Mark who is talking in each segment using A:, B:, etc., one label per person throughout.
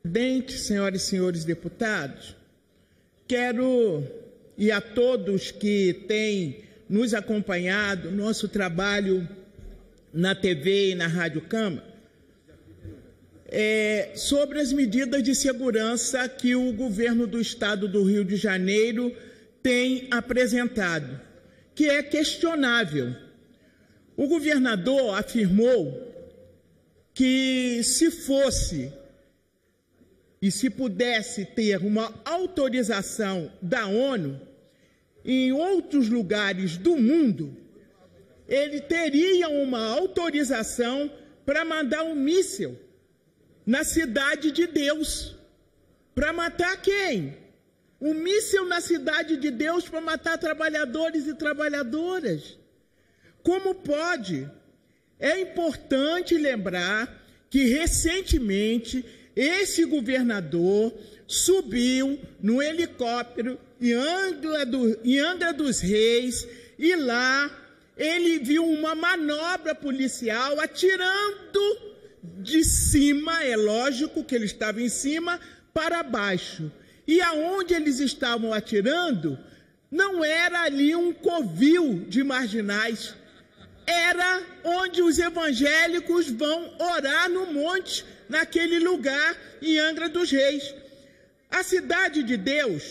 A: Presidente, senhoras e senhores deputados, quero, e a todos que têm nos acompanhado, nosso trabalho na TV e na Rádio Câmara, sobre as medidas de segurança que o governo do Estado do Rio de Janeiro tem apresentado, que é questionável. O governador afirmou que se fosse e se pudesse ter uma autorização da ONU em outros lugares do mundo, ele teria uma autorização para mandar um míssil na Cidade de Deus. Para matar quem? Um míssil na Cidade de Deus para matar trabalhadores e trabalhadoras. Como pode? É importante lembrar que recentemente esse governador subiu no helicóptero em Angra dos Reis e lá ele viu uma manobra policial atirando de cima, é lógico que ele estava em cima, para baixo. E aonde eles estavam atirando não era ali um covil de marginais, era onde os evangélicos vão orar no monte, naquele lugar em Angra dos Reis. A Cidade de Deus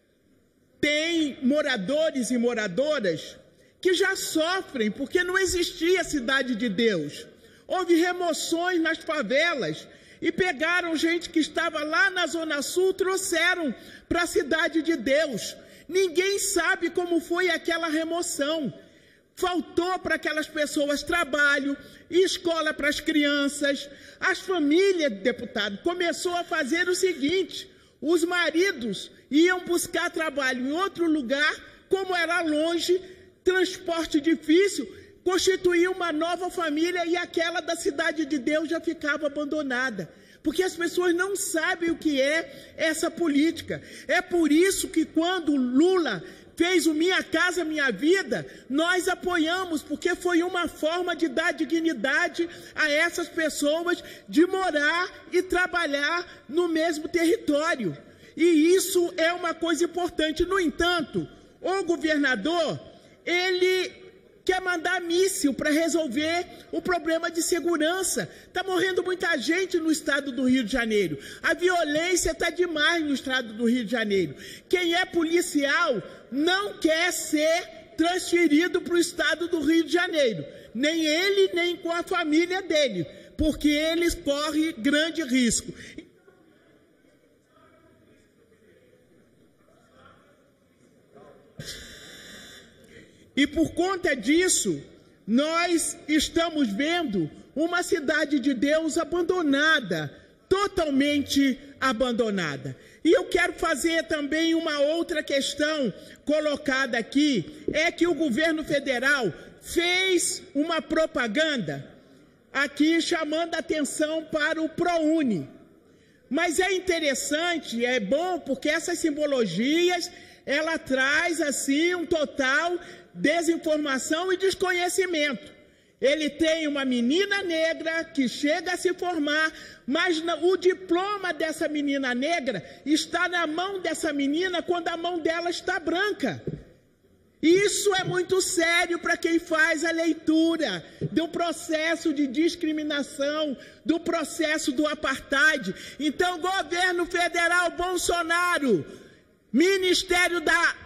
A: tem moradores e moradoras que já sofrem, porque não existia Cidade de Deus. Houve remoções nas favelas e pegaram gente que estava lá na Zona Sul, trouxeram para a Cidade de Deus. Ninguém sabe como foi aquela remoção. Faltou para aquelas pessoas trabalho, escola para as crianças. As famílias, deputado, começou a fazer o seguinte: os maridos iam buscar trabalho em outro lugar, como era longe, transporte difícil, constituía uma nova família e aquela da Cidade de Deus já ficava abandonada. Porque as pessoas não sabem o que é essa política. É por isso que quando Lula fez o Minha Casa Minha Vida, nós apoiamos, porque foi uma forma de dar dignidade a essas pessoas de morar e trabalhar no mesmo território. E isso é uma coisa importante. No entanto, o governador, ele quer mandar míssil para resolver o problema de segurança. Está morrendo muita gente no estado do Rio de Janeiro. A violência está demais no estado do Rio de Janeiro. Quem é policial não quer ser transferido para o estado do Rio de Janeiro. Nem ele, nem com a família dele, porque eles correm grande risco. E por conta disso, nós estamos vendo uma Cidade de Deus abandonada, totalmente abandonada. E eu quero fazer também uma outra questão colocada aqui, é que o governo federal fez uma propaganda aqui chamando a atenção para o ProUni. Mas é interessante, é bom, porque essas simbologias, ela traz assim um total desinformação e desconhecimento. Ele tem uma menina negra que chega a se formar, mas o diploma dessa menina negra está na mão dessa menina quando a mão dela está branca. Isso é muito sério para quem faz a leitura do processo de discriminação, do processo do apartheid. Então, governo federal Bolsonaro, Ministério da